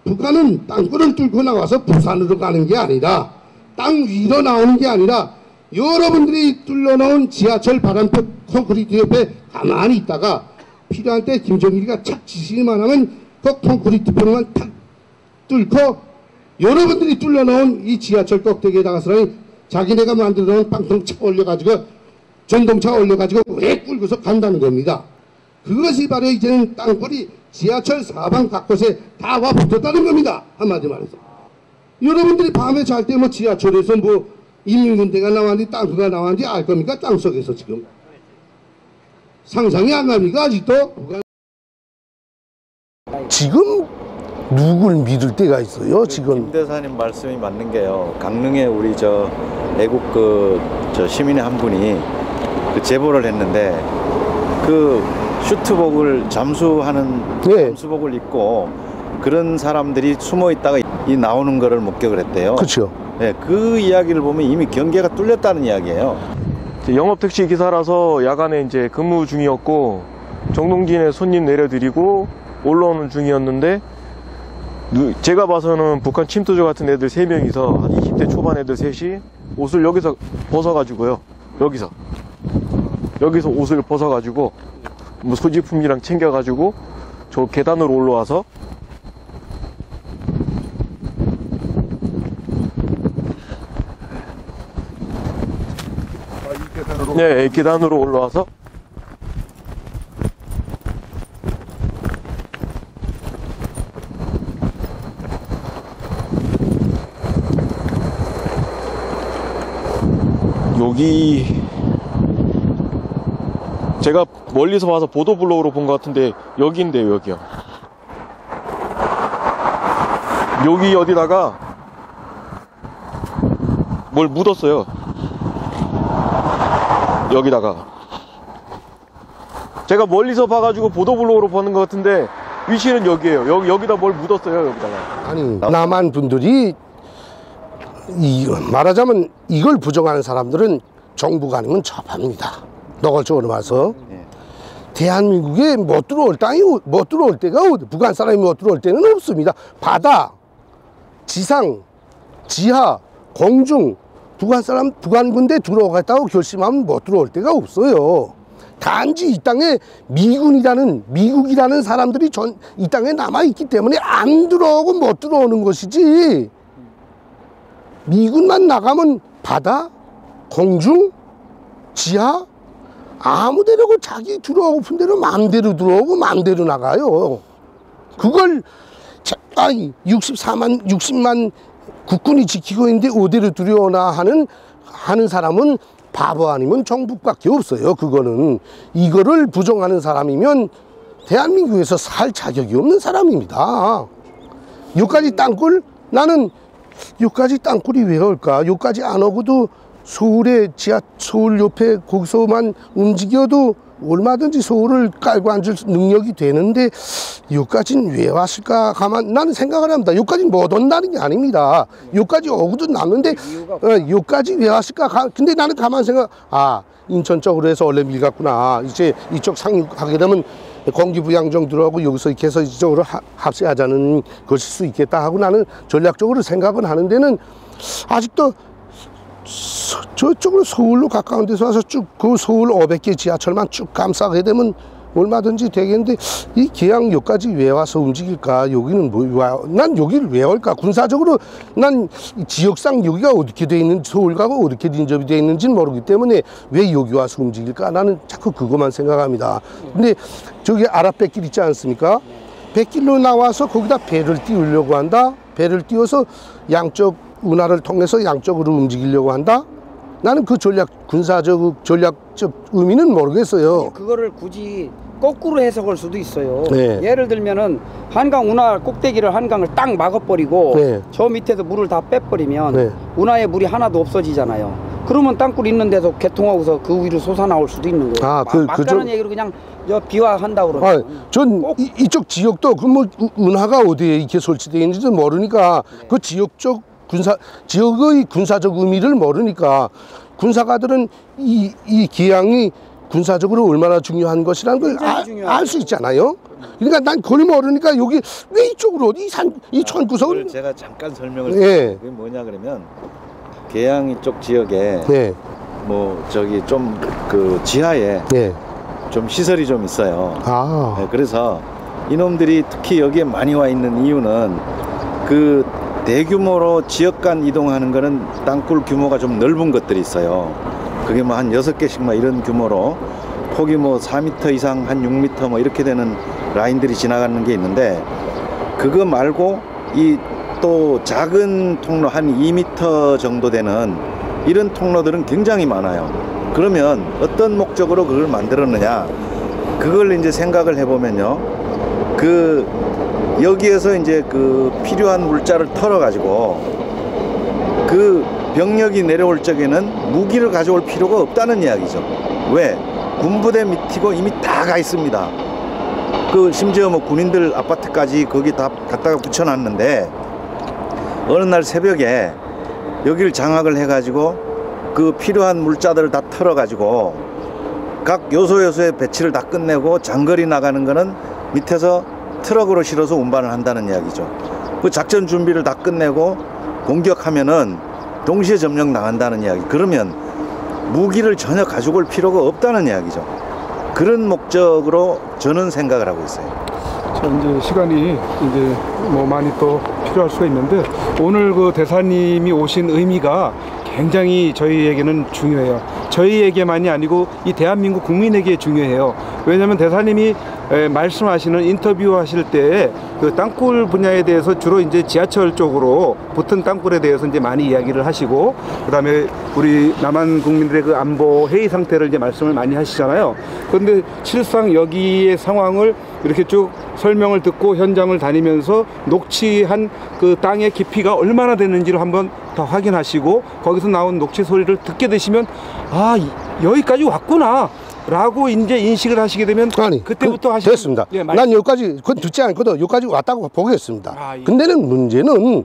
북한은 땅굴을 뚫고 나와서 부산으로 가는 게 아니라 땅 위로 나오는 게 아니라 여러분들이 뚫어놓은 지하철 바람표 콘크리트 옆에 가만히 있다가 필요할 때 김정일이가 착 지시만 하면 그 콘크리트 표만 탁 뚫고 여러분들이 뚫어놓은 이 지하철 꼭대기에다가서는 자기네가 만들어놓은 빵통차 올려가지고 전동차 올려가지고 왜 끌고서 간다는 겁니다. 그것이 바로 이제는 땅굴이 지하철 사방 각곳에 다 와 붙었다는 겁니다. 한마디 말해서. 여러분들이 밤에 잘 때 뭐 지하철에서 뭐 인민군대가 나왔는지 땅굴가 나왔는지 알 겁니까? 땅속에서 지금. 상상이 안 갑니까? 아직도? 지금 누굴 믿을 때가 있어요? 지금 김 대사님 말씀이 맞는 게요. 강릉에 우리 저 애국 저 시민의 한 분이 그 제보를 했는데 그 슈트복을 잠수하는 네. 잠수복을 입고 그런 사람들이 숨어 있다가 이 나오는 거를 목격을 했대요. 그렇죠. 네, 그 이야기를 보면 이미 경계가 뚫렸다는 이야기예요. 영업 택시 기사라서 야간에 이제 근무 중이었고 정동진에 손님 내려드리고 올라오는 중이었는데 제가 봐서는 북한 침투조 같은 애들 3명이서 한 20대 초반 애들 셋이 옷을 여기서 벗어가지고요. 여기서 옷을 벗어가지고 뭐 소지품이랑 챙겨가지고 저 계단으로 올라와서 네, 계단으로 올라와서 여기 제가 멀리서 와서 보도블록으로 본 것 같은데 여기인데요. 여기요. 여기 어디다가 뭘 묻었어요. 여기다가 제가 멀리서 봐가지고 보도블록으로 보는 것 같은데 위치는 여기에요. 여기다 뭘 묻었어요. 여기다가. 아니 남한 분들이 말하자면 이걸 부정하는 사람들은 정부가 아니면 접합니다. 노골적으로 봐서 대한민국에 못 들어올 땅이 못 들어올 데가 어디? 북한 사람이 못 들어올 데는 없습니다. 바다, 지상, 지하, 공중 북한 군대 들어오겠다고 결심하면 못 들어올 데가 없어요. 단지 이 땅에 미국이라는 사람들이 이 땅에 남아있기 때문에 안 들어오고 못 들어오는 것이지, 미군만 나가면 바다, 공중, 지하 아무 데라고 자기 들어오고픈 대로 마음대로 들어오고 마음대로 나가요. 그걸 60만 국군이 지키고 있는데 어디로 들여오나 하는 사람은 바보 아니면 정부밖에 없어요. 그거는 이거를 부정하는 사람이면 대한민국에서 살 자격이 없는 사람입니다. 여기까지 땅굴, 나는 여기까지 땅굴이 왜 올까? 여기까지 안 오고도 서울 옆에 거기서만 움직여도 얼마든지 서울을 깔고 앉을 능력이 되는데 여기까지는 왜 왔을까? 나는 생각을 합니다. 여기까지 못 온다는 게 아닙니다. 여기까지 오고도 남는데 여기까지 왜 왔을까? 근데 나는 가만 인천 쪽으로 해서 원래 밀갔구나. 이제 이쪽 상륙하게 되면 공기부양정 들어가고 여기서 이렇게 해서 이쪽으로 합세하자는 것일 수 있겠다 하고 나는 전략적으로 생각은 하는 데는 아직도 저쪽으로 서울로 가까운 데서 와서 쭉 그 서울 500개 지하철만 쭉 감싸게 되면 얼마든지 되겠는데 이 계양역까지 왜 와서 움직일까? 여기는 난 여기를 왜 올까? 군사적으로 난 지역상 여기가 어떻게 돼 있는지, 서울과 어떻게 인접이 돼 있는지는 모르기 때문에 왜 여기 와서 움직일까? 나는 자꾸 그것만 생각합니다. 근데 저기 아랍백길 있지 않습니까? 백길로 나와서 거기다 배를 띄우려고 한다. 배를 띄워서 양쪽 운하를 통해서 양쪽으로 움직이려고 한다. 나는 그 군사적 전략적 의미는 모르겠어요. 그거를 굳이 거꾸로 해석할 수도 있어요. 네. 예를 들면은 한강 운하 꼭대기를 한강을 딱 막아버리고 네. 저 밑에서 물을 다 빼버리면 네. 운하에 물이 하나도 없어지잖아요. 그러면 땅굴 있는 데서 개통하고서 그 위로 솟아나올 수도 있는 거예요. 막다는 얘기로 그냥 비화한다 그러면. 전 이쪽 지역도 그 뭐 운하가 어디에 이렇게 설치되어 있는지도 모르니까 네. 그 지역의 군사적 의미를 모르니까 군사가들은 이 기양이 군사적으로 얼마나 중요한 것이라는 걸 알 수 있잖아요. 그러니까 난 그걸 모르니까 여기 왜 이쪽으로 이 천구석을 제가 잠깐 설명을 드릴게요. 그게 뭐냐 그러면 계양 이쪽 지역에 뭐 저기 좀 그 지하에 좀 시설이 좀 있어요. 그래서 이놈들이 특히 여기에 많이 와 있는 이유는 그 대규모로 지역 간 이동하는 거는 땅굴 규모가 좀 넓은 것들이 있어요. 그게 뭐 한 6개씩 막 이런 규모로 폭이 뭐 4m 이상 한 6m 뭐 이렇게 되는 라인들이 지나가는 게 있는데, 그거 말고 이 또 작은 통로 한 2m 정도 되는 이런 통로들은 굉장히 많아요. 그러면 어떤 목적으로 그걸 만들었느냐, 그걸 이제 생각을 해보면요, 그 여기에서 이제 그 필요한 물자를 털어 가지고 그 병력이 내려올 적에는 무기를 가져올 필요가 없다는 이야기죠. 왜? 군부대 밑이고 이미 다 가 있습니다. 그 심지어 뭐 군인들 아파트까지 거기 다 갖다가 붙여놨는데, 어느 날 새벽에 여기를 장악을 해가지고 그 필요한 물자들을 다 털어가지고 각 요소요소의 배치를 다 끝내고 장거리 나가는 거는 밑에서 트럭으로 실어서 운반을 한다는 이야기죠. 그 작전 준비를 다 끝내고 공격하면은 동시에 점령 나간다는 이야기. 그러면 무기를 전혀 가지고 올 필요가 없다는 이야기죠. 그런 목적으로 저는 생각을 하고 있어요. 자, 이제 시간이 이제 뭐 많이 또 필요할 수가 있는데, 오늘 그 대사님이 오신 의미가 굉장히 저희에게는 중요해요. 저희에게만이 아니고 이 대한민국 국민에게 중요해요. 왜냐하면 대사님이 말씀하시는 인터뷰 하실 때 그 땅굴 분야에 대해서 주로 이제 지하철 쪽으로 붙은 땅굴에 대해서 이제 많이 이야기를 하시고, 그다음에 우리 남한 국민들의 그 안보 해이 상태를 이제 말씀을 많이 하시잖아요. 그런데 실상 여기의 상황을 이렇게 쭉 설명을 듣고 현장을 다니면서 녹취한 그 땅의 깊이가 얼마나 되는지를 한번 더 확인하시고, 거기서 나온 녹취 소리를 듣게 되시면 아, 여기까지 왔구나 라고 이제 인식을 하시게 되면, 아니, 그때부터 하시면 됐습니다. 난 여기까지 그건 듣지 않고도 여기까지 왔다고 보겠습니다. 근데는 문제는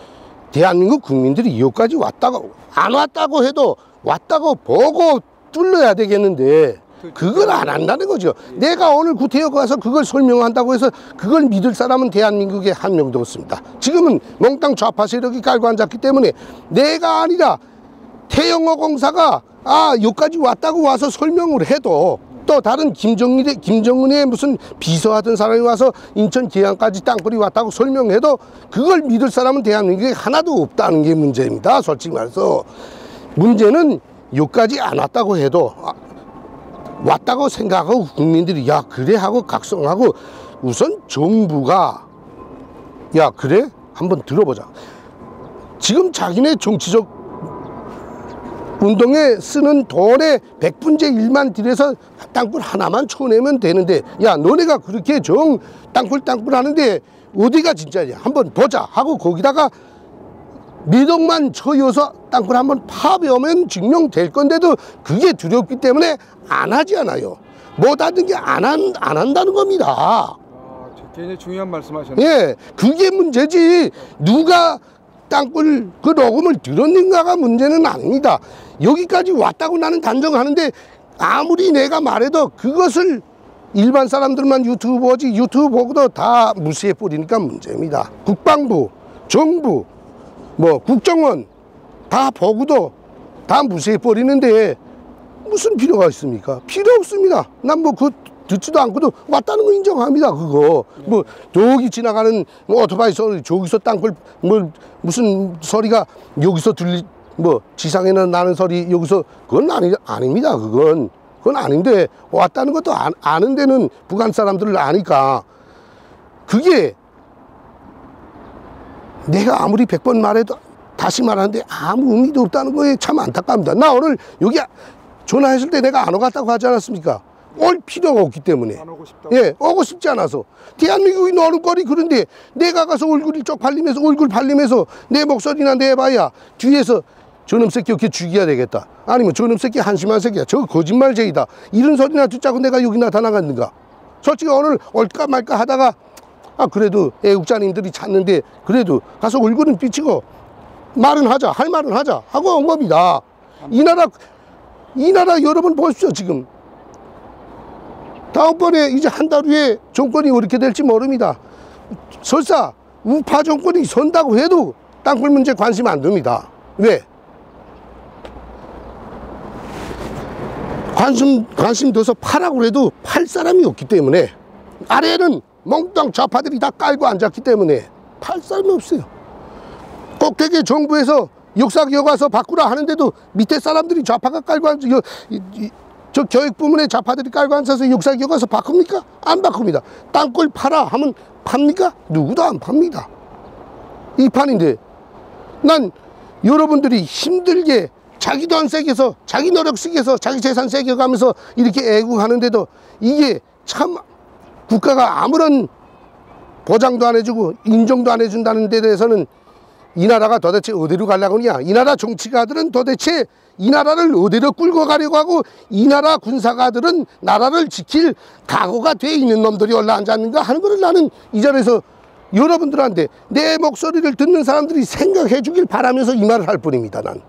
대한민국 국민들이 여기까지 왔다고 안 왔다고 해도 왔다고 보고 뚫려야 되겠는데 그걸 안 한다는 거죠. 내가 오늘 구태여 가서 그걸 설명한다고 해서 그걸 믿을 사람은 대한민국에 한 명도 없습니다. 지금은 몽땅 좌파 세력이 깔고 앉았기 때문에 내가 아니라 태영호 공사가 여기까지 왔다고 와서 설명을 해도, 또 다른 김정은의 무슨 비서하던 사람이 와서 인천 계양까지 땅굴이 왔다고 설명해도 그걸 믿을 사람은 대한민국에 하나도 없다는 게 문제입니다. 솔직히 말해서 문제는 여기까지 안 왔다고 해도 왔다고 생각하고 국민들이 야 그래 하고 각성하고, 우선 정부가 야 그래 한번 들어보자. 지금 자기네 정치적 운동에 쓰는 돈의 100분의 1만 들여서 땅굴 하나만 쳐내면 되는데, 야 너네가 그렇게 땅굴 하는데 어디가 진짜냐 한번 보자 하고 거기다가 미덕만 쳐여서 땅굴 한번 파보면 증명될 건데도 그게 두렵기 때문에 안 하지 않아요. 못하는 게 안 한다는 겁니다. 굉장히 중요한 말씀하셨네요. 예, 그게 문제지 누가 땅굴 그 녹음을 들었는가가 문제는 아닙니다. 여기까지 왔다고 나는 단정하는데, 아무리 내가 말해도 그것을 일반 사람들만 유튜브 보지 유튜브 보고도 다 무시해 버리니까 문제입니다. 국방부, 정부, 뭐 국정원 다 보고도 다 무시해 버리는데 무슨 필요가 있습니까? 필요 없습니다. 난 뭐 그 듣지도 않고도 왔다는 거 인정합니다. 그거 뭐 저기 지나가는 뭐 오토바이 소리, 저기서 땅굴 뭐 무슨 소리가 여기서 뭐 지상에는 나는 소리 여기서, 그건 아닙니다. 그건 아닌데 왔다는 것도 아는 데는 북한 사람들을 아니까 그게 내가 아무리 100번 말해도 다시 말하는데 아무 의미도 없다는 거에 참 안타깝습니다. 나 오늘 여기 전화했을 때 내가 안 오갔다고 하지 않았습니까? 올 필요가 없기 때문에. 안 오고 싶다고? 예, 오고 싶지 않아서. 대한민국이 노는거리 그런데 내가 가서 얼굴이 얼굴 팔리면서 내 목소리나 내봐야 뒤에서 저놈 새끼 이렇게 죽여야 되겠다. 아니면 저놈 새끼 한심한 새끼야. 저거 거짓말쟁이다. 이런 소리나 듣자고 내가 여기 나타나갔는가? 솔직히 오늘 올까 말까 하다가 그래도 애국자님들이 찾는데 그래도 가서 얼굴은 비치고 말은 하자, 할 말은 하자 하고 온 겁니다. 이 나라 여러분 보십시오. 지금 다음번에 이제 한 달 후에 정권이 어떻게 될지 모릅니다. 설사 우파 정권이 선다고 해도 땅굴 문제 관심 안 둡니다. 왜? 관심 둬서 파라고 해도 팔 사람이 없기 때문에, 아래에는 몽땅 좌파들이 다 깔고 앉았기 때문에 팔 사람이 없어요. 꼭대기 정부에서 역사 교과서 바꾸라 하는데도 밑에 사람들이 좌파가 깔고 앉아, 저 교육부문에 좌파들이 깔고 앉아서 역사 교과서 바꿉니까? 안 바꿉니다. 땅굴 팔아 하면 팝니까? 누구도 안 팝니다. 이 판인데, 난 여러분들이 힘들게 자기 돈 새겨서, 자기 노력 쓰게서, 자기 재산 새겨가면서 이렇게 애국하는데도 이게 참 국가가 아무런 보장도 안 해주고 인정도 안 해준다는 데 대해서는 이 나라가 도대체 어디로 가려고 하냐. 이 나라 정치가들은 도대체 이 나라를 어디로 끌고 가려고 하고, 이 나라 군사가들은 나라를 지킬 각오가 돼 있는 놈들이 올라앉았는가 하는 것을 나는 이 자리에서 여러분들한테, 내 목소리를 듣는 사람들이 생각해 주길 바라면서 이 말을 할 뿐입니다. 난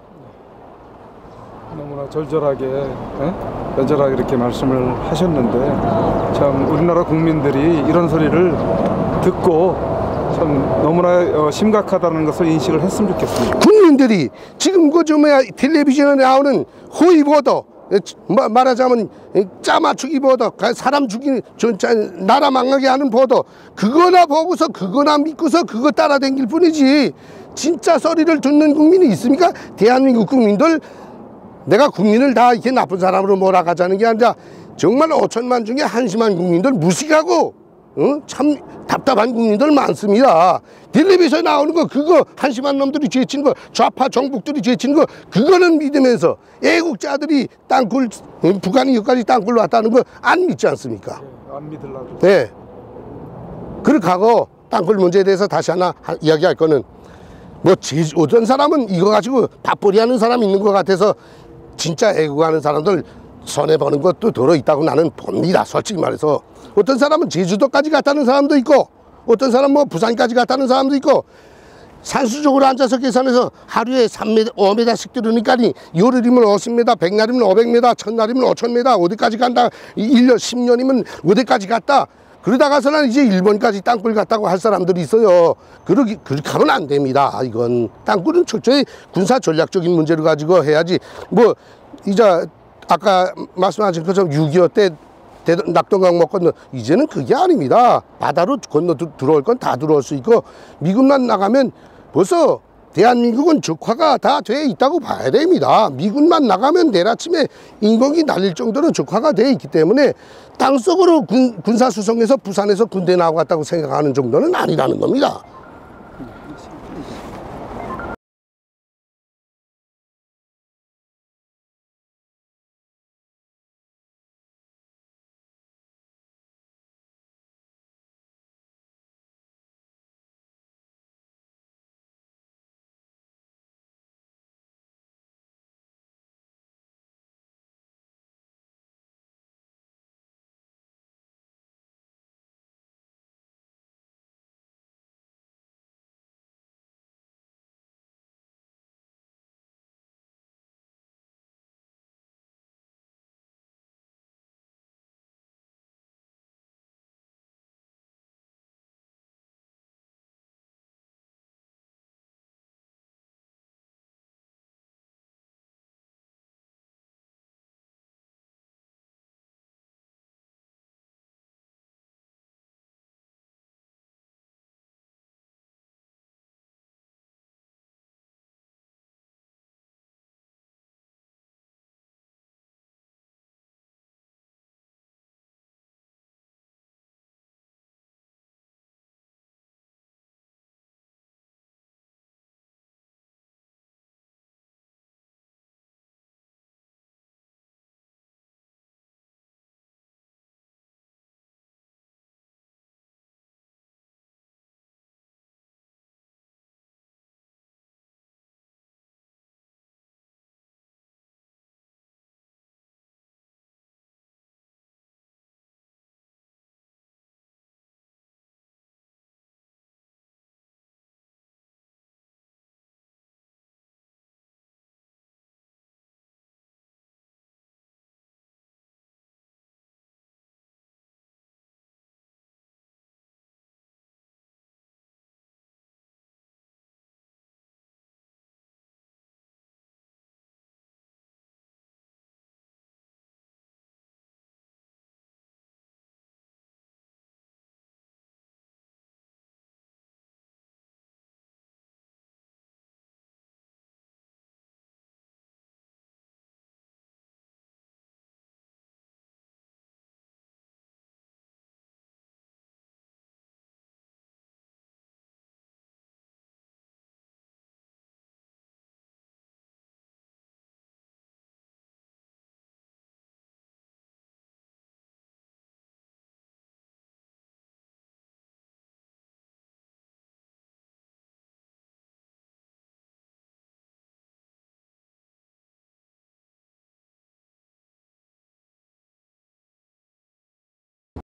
너무나 절절하게 이렇게 말씀을 하셨는데, 참 우리나라 국민들이 이런 소리를 듣고 참 너무나 심각하다는 것을 인식을 했으면 좋겠습니다. 국민들이 지금 텔레비전에 나오는 허위 보도, 말하자면 짜맞추기 보도, 사람 죽이는, 나라 망하게 하는 보도, 그거나 보고서 그거나 믿고서 그거 따라다닐 뿐이지, 진짜 소리를 듣는 국민이 있습니까? 대한민국 국민들, 내가 국민을 다 이렇게 나쁜 사람으로 몰아가자는 게 아니라 정말 5천만 중에 한심한 국민들 무식하고 참 답답한 국민들 많습니다. 텔레비전에 나오는 거, 그거 한심한 놈들이 죄치는 거, 좌파 정북들이 죄치는 거, 그거는 믿으면서 애국자들이 땅굴, 북한이 여기까지 땅굴로 왔다는 거 안 믿지 않습니까? 안 믿으려고. 네. 그렇게 하고 땅굴 문제에 대해서 다시 하나 이야기할 거는, 뭐 어떤 사람은 이거 가지고 밥벌이 하는 사람 있는 것 같아서 진짜 애국하는 사람들 손해보는 것도 들어있다고 나는 봅니다. 솔직히 말해서. 어떤 사람은 제주도까지 갔다는 사람도 있고, 어떤 사람은 뭐 부산까지 갔다는 사람도 있고, 산수적으로 앉아서 계산해서 하루에 3m, 5m씩 들으니까 열흘이면 50m, 100날이면 500m, 1000날이면 5000m, 어디까지 간다, 1년, 10년이면 어디까지 갔다. 그러다가서는 이제 일본까지 땅굴 갔다고 할 사람들이 있어요. 그렇게 하면 안 됩니다. 이건 땅굴은 철저히 군사 전략적인 문제를 가지고 해야지. 뭐 이제 아까 말씀하신 것처럼 6.25 때 낙동강 못 건너, 이제는 그게 아닙니다. 바다로 건너 들어올 건 다 들어올 수 있고, 미군만 나가면 벌써 대한민국은 적화가 다 돼 있다고 봐야 됩니다. 미군만 나가면 내일 아침에 인공이 날릴 정도로 적화가 돼 있기 때문에 땅속으로 군사수송에서 부산에서 군대 나오고 갔다고 생각하는 정도는 아니라는 겁니다.